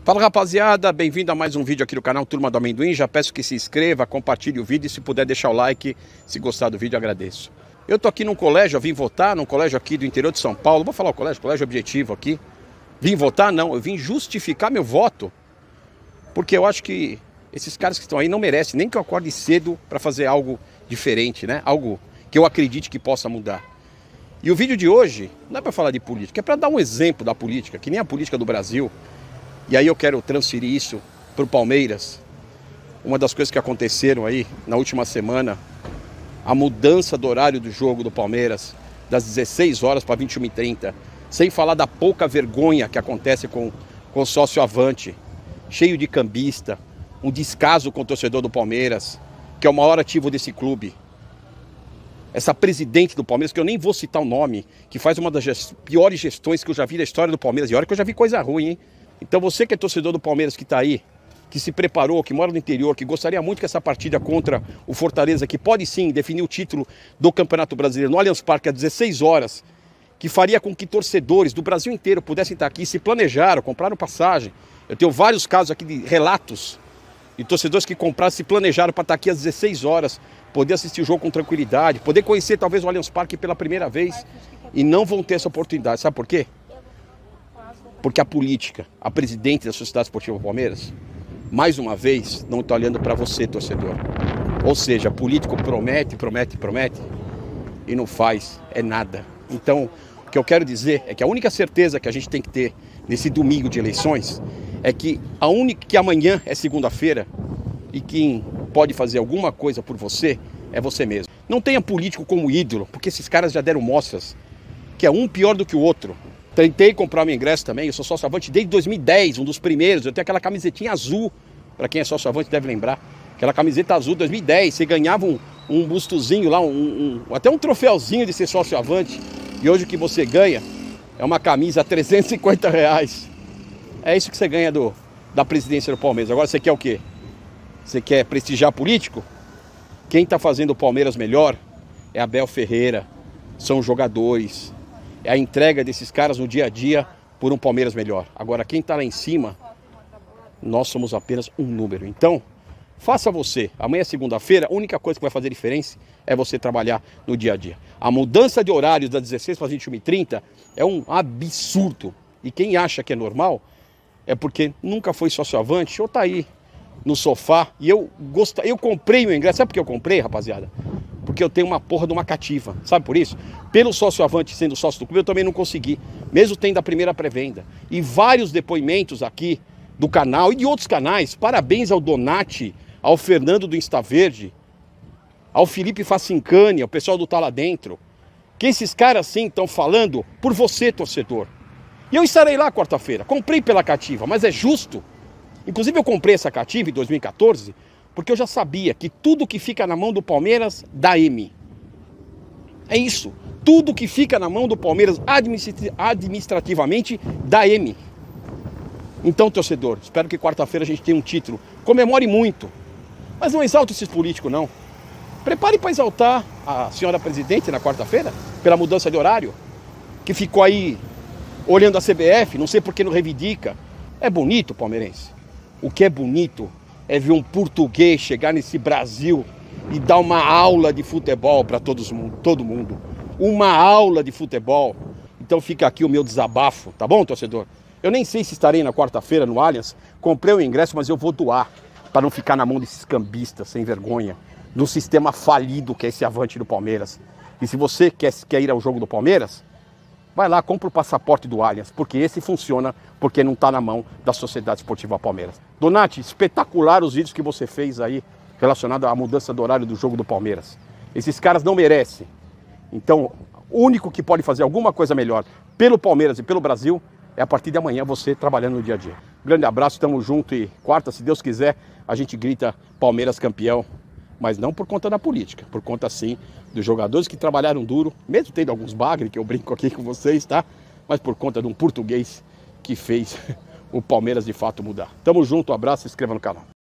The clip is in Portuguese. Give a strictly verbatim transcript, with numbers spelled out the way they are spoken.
Fala rapaziada, bem-vindo a mais um vídeo aqui do canal Turma do Amendoim. Já peço que se inscreva, compartilhe o vídeo e se puder deixar o like, se gostar do vídeo, agradeço. Eu tô aqui num colégio, eu vim votar, num colégio aqui do interior de São Paulo. Vou falar o colégio, colégio Objetivo aqui. Vim votar? Não, eu vim justificar meu voto. Porque eu acho que esses caras que estão aí não merecem nem que eu acorde cedo para fazer algo diferente, né? Algo que eu acredite que possa mudar. E o vídeo de hoje não é para falar de política, é para dar um exemplo da política, que nem a política do Brasil. E aí eu quero transferir isso para o Palmeiras. Uma das coisas que aconteceram aí na última semana, a mudança do horário do jogo do Palmeiras, das dezesseis horas para vinte e uma e trinta, sem falar da pouca vergonha que acontece com, com o sócio Avante, cheio de cambista, um descaso com o torcedor do Palmeiras, que é o maior ativo desse clube. Essa presidente do Palmeiras, que eu nem vou citar o nome, que faz uma das gest... piores gestões que eu já vi da história do Palmeiras. E olha que eu já vi coisa ruim, hein? Então você que é torcedor do Palmeiras, que está aí, que se preparou, que mora no interior, que gostaria muito que essa partida contra o Fortaleza, que pode sim definir o título do Campeonato Brasileiro no Allianz Parque às dezesseis horas, que faria com que torcedores do Brasil inteiro pudessem estar aqui, se planejaram, compraram passagem. Eu tenho vários casos aqui de relatos de torcedores que compraram, se planejaram para estar aqui às dezesseis horas, poder assistir o jogo com tranquilidade, poder conhecer talvez o Allianz Parque pela primeira vez e não vão ter essa oportunidade. Sabe por quê? Porque a política, a presidente da Sociedade Esportiva Palmeiras, mais uma vez, não está olhando para você, torcedor. Ou seja, político promete, promete, promete e não faz, é nada. Então, o que eu quero dizer é que a única certeza que a gente tem que ter nesse domingo de eleições é que, a única, que amanhã é segunda-feira e quem pode fazer alguma coisa por você é você mesmo. Não tenha político como ídolo, porque esses caras já deram mostras que é um pior do que o outro. Tentei comprar meu ingresso também, eu sou sócio Avante desde dois mil e dez, um dos primeiros. Eu tenho aquela camisetinha azul, para quem é sócio Avante deve lembrar. Aquela camiseta azul, dois mil e dez, você ganhava um, um bustozinho lá, um, um, até um troféuzinho de ser sócio Avante. E hoje o que você ganha é uma camisa a trezentos e cinquenta reais. É isso que você ganha do, da presidência do Palmeiras. Agora você quer o quê? Você quer prestigiar político? Quem está fazendo o Palmeiras melhor é Abel Ferreira, são os jogadores. É a entrega desses caras no dia a dia por um Palmeiras melhor. Agora, quem está lá em cima, nós somos apenas um número. Então, faça você. Amanhã é segunda-feira, a única coisa que vai fazer diferença é você trabalhar no dia a dia. A mudança de horários das dezesseis para as vinte e uma e trinta é um absurdo. E quem acha que é normal é porque nunca foi sócio Avante ou está aí no sofá. E eu, gost... eu comprei o ingresso. Sabe por que eu comprei, rapaziada? Porque eu tenho uma porra de uma cativa, sabe por isso? Pelo sócio Avante sendo sócio do clube, eu também não consegui, mesmo tendo a primeira pré-venda. E vários depoimentos aqui do canal e de outros canais, parabéns ao Donati, ao Fernando do Insta Verde, ao Felipe Facincani, ao pessoal do Tá Lá Dentro, que esses caras sim estão falando por você, torcedor. E eu estarei lá quarta-feira, comprei pela cativa, mas é justo. Inclusive eu comprei essa cativa em dois mil e quatorze, porque eu já sabia que tudo que fica na mão do Palmeiras dá M. É isso. Tudo que fica na mão do Palmeiras administrativamente dá M. Então, torcedor, espero que quarta-feira a gente tenha um título. Comemore muito. Mas não exalte esses políticos, não. Prepare para exaltar a senhora presidente na quarta-feira, pela mudança de horário, que ficou aí olhando a C B F, não sei por que não reivindica. É bonito, palmeirense. O que é bonito é ver um português chegar nesse Brasil e dar uma aula de futebol para todo mundo. Uma aula de futebol. Então fica aqui o meu desabafo, tá bom, torcedor? Eu nem sei se estarei na quarta-feira no Allianz. Comprei o ingresso, mas eu vou doar para não ficar na mão desses cambistas sem vergonha, do sistema falido que é esse Avante do Palmeiras. E se você quer, quer ir ao jogo do Palmeiras, vai lá, compra o passaporte do Allianz, porque esse funciona, porque não está na mão da Sociedade Esportiva Palmeiras. Donati, espetacular os vídeos que você fez aí, relacionados à mudança do horário do jogo do Palmeiras. Esses caras não merecem. Então, o único que pode fazer alguma coisa melhor pelo Palmeiras e pelo Brasil é a partir de amanhã você trabalhando no dia a dia. Grande abraço, estamos juntos e quarta, se Deus quiser, a gente grita Palmeiras campeão. Mas não por conta da política, por conta sim dos jogadores que trabalharam duro, mesmo tendo alguns bagres, que eu brinco aqui com vocês, tá? Mas por conta de um português que fez o Palmeiras de fato mudar. Tamo junto, um abraço e se inscreva no canal.